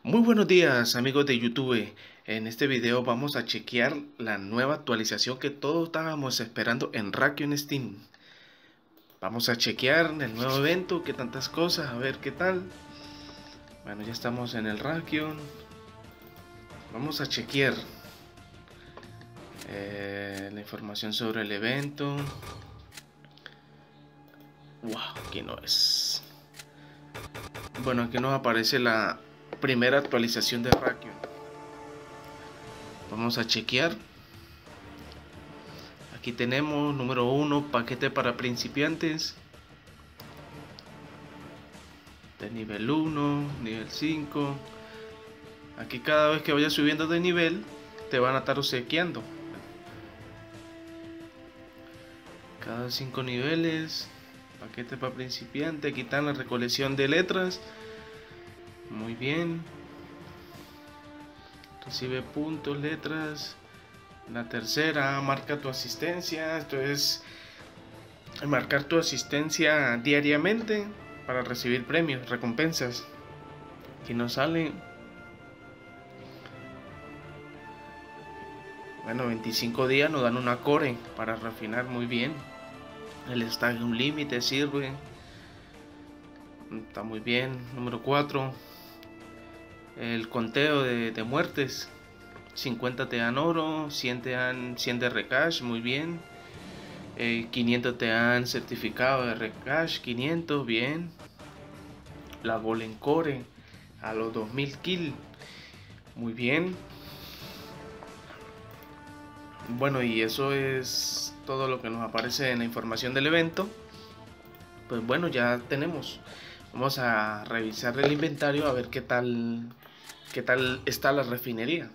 Muy buenos días amigos de YouTube. En este video vamos a chequear la nueva actualización que todos estábamos esperando en Rakion Steam. Vamos a chequear el nuevo evento, qué tantas cosas, a ver qué tal. Bueno, ya estamos en el Rakion. Vamos a chequear la información sobre el evento. Wow, aquí no es. Bueno, aquí nos aparece la primera actualización de Rakion. Vamos a chequear. Aquí tenemos número 1, paquete para principiantes. De nivel 1, nivel 5. Aquí cada vez que vayas subiendo de nivel, te van a estar obsequiando. Cada 5 niveles. Paquete para principiantes. Aquí está la recolección de letras. Muy bien. Recibe puntos, letras. La tercera, marca tu asistencia. Esto es marcar tu asistencia diariamente para recibir premios, recompensas. Aquí nos sale. Bueno, 25 días nos dan una core para refinar. Muy bien. El stack un límite sirve. Está muy bien. Número 4. El conteo de muertes. 50 te dan oro, 100 te dan 100 de recash, muy bien. 500 te dan certificado de recash, 500, bien. La golem core a los 2000 kills, muy bien. Bueno, y eso es todo lo que nos aparece en la información del evento. Pues bueno, ya tenemos. Vamos a revisar el inventario a ver qué tal está la refinería.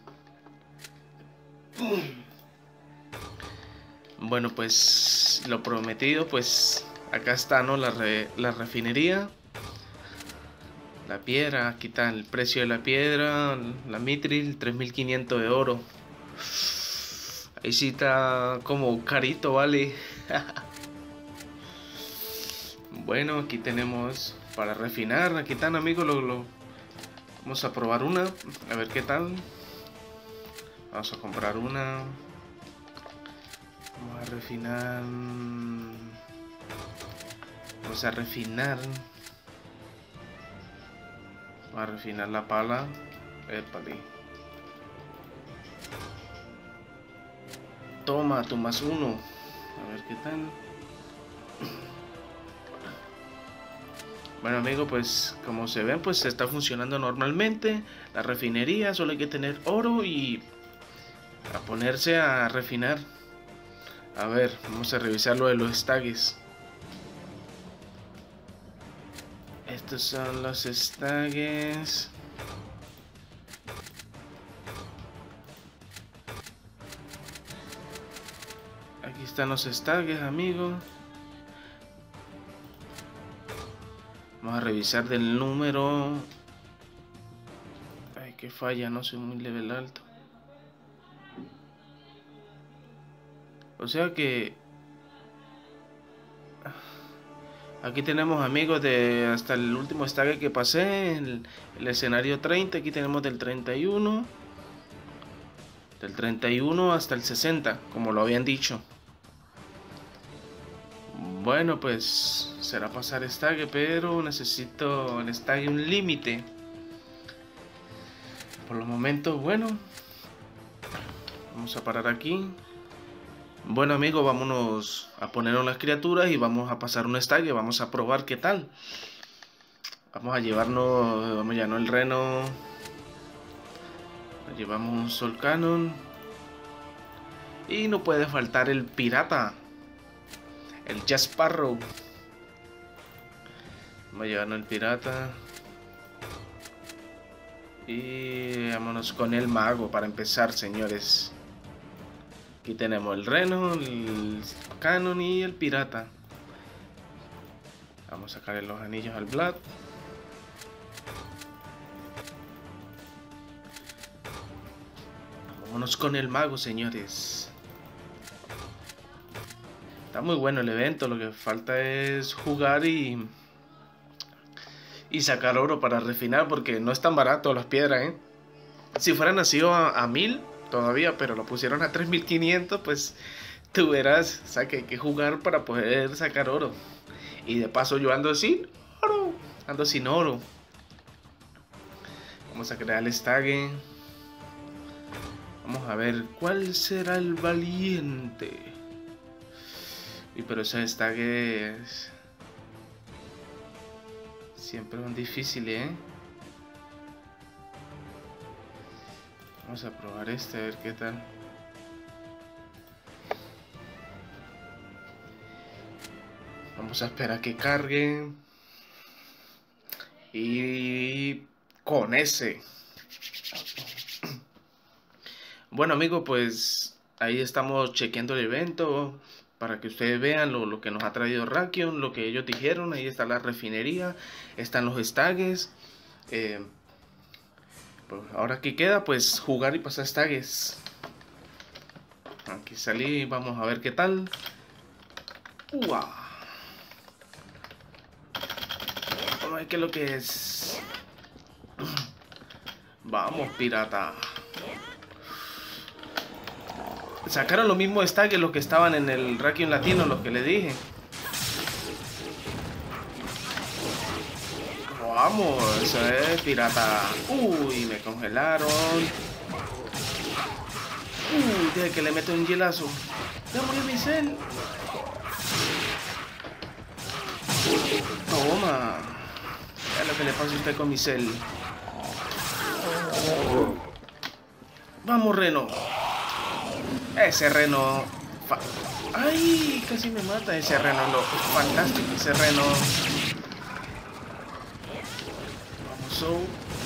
Bueno, pues lo prometido, pues acá está, ¿no? La refinería. La piedra, aquí está el precio de la piedra. La mitril, 3500 de oro. Ahí sí está como carito, vale. Bueno, aquí tenemos para refinar. Aquí están, amigos, vamos a probar una, a ver qué tal. Vamos a comprar una. Vamos a refinar. Vamos a refinar. Vamos a refinar la pala. Épale. Toma, tú más uno. A ver qué tal. Bueno, amigos, pues como se ven, pues está funcionando normalmente. La refinería, solo hay que tener oro y a ponerse a refinar. A ver, vamos a revisar lo de los stacks. Estos son los stacks. Aquí están los stacks, amigos. Vamos a revisar del número. Ay, que falla, no soy muy level alto. O sea que aquí tenemos, amigos, de hasta el último stack que pasé, el escenario 30. Aquí tenemos del 31. Del 31 hasta el 60, como lo habían dicho. Bueno, pues será pasar stack, pero necesito el stack un límite. Por los momentos, bueno, vamos a parar aquí. Bueno, amigos, vámonos a ponernos las criaturas y vamos a pasar un stack. Vamos a probar qué tal. Vamos a llevarnos, vamos ya, no el reno. Llevamos un Soul Cannon. Y no puede faltar el pirata. El Jack Sparrow. Vamos a llevarnos el pirata. Y vámonos con el mago para empezar, señores. Aquí tenemos el reno, el canon y el pirata. Vamos a sacarle los anillos al Vlad. Vámonos con el mago, señores. Está muy bueno el evento, lo que falta es jugar y y sacar oro para refinar, porque no es tan barato las piedras, ¿eh? Si fuera nacido a 1000 todavía, pero lo pusieron a 3500, pues tú verás, o sea, que hay que jugar para poder sacar oro. Y de paso yo ando sin oro, ando sin oro. Vamos a crear el stague. Vamos a ver cuál será el valiente. Y pero esos stages siempre son difíciles, ¿eh? Vamos a probar este, a ver qué tal. Vamos a esperar que cargue. Y con ese. Bueno amigos, pues ahí estamos chequeando el evento para que ustedes vean lo que nos ha traído Rakion, lo que ellos dijeron. Ahí está la refinería, están los stages. Pues ahora aquí queda pues jugar y pasar stages. Aquí salí, vamos a ver qué tal. ¡Wow! Vamos a ver qué es lo que es. Vamos, pirata. Sacaron los mismos stages los que estaban en el Rakion latino, los que le dije. Vamos, eso es, pirata. Uy, me congelaron. Uy, deje que le meto un hielazo. Ya murió mi cel. Toma. Es lo que le pasa a usted con mi cel. Vamos, reno. Ese reno... ¡Ay! Casi me mata ese reno, loco. Fantástico ese reno. Vamos, Soul.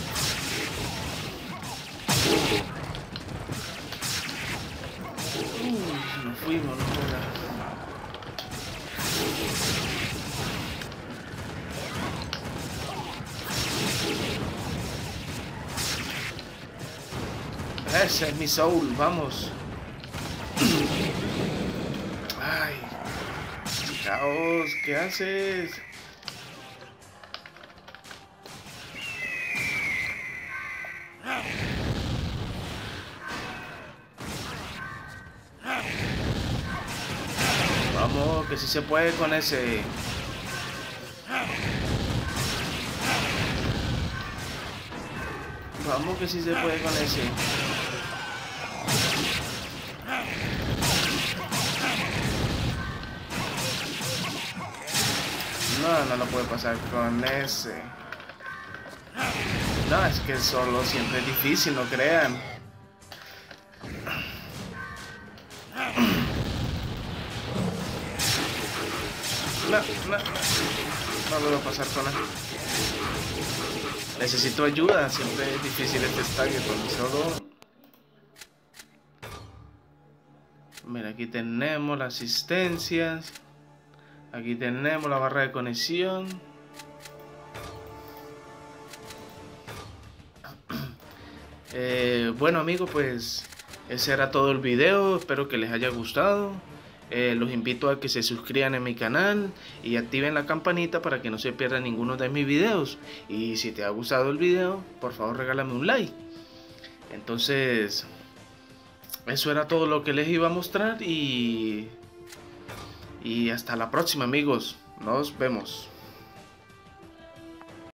Nos fuimos, no joda. Ese es mi Soul, vamos. Ay, caos, ¿qué haces? Vamos, que si se puede con ese. Vamos, que si se puede con ese. No, no lo puede pasar con ese. No, es que solo siempre es difícil, no crean. No lo voy a pasar con él. Necesito ayuda, siempre es difícil este stague con solo. Mira, aquí tenemos las asistencias. Aquí tenemos la barra de conexión. Bueno amigos, pues ese era todo el video. Espero que les haya gustado. Los invito a que se suscriban a mi canal y activen la campanita para que no se pierdan ninguno de mis videos. Y si te ha gustado el video, por favor regálame un like. Entonces, eso era todo lo que les iba a mostrar y hasta la próxima amigos. Nos vemos.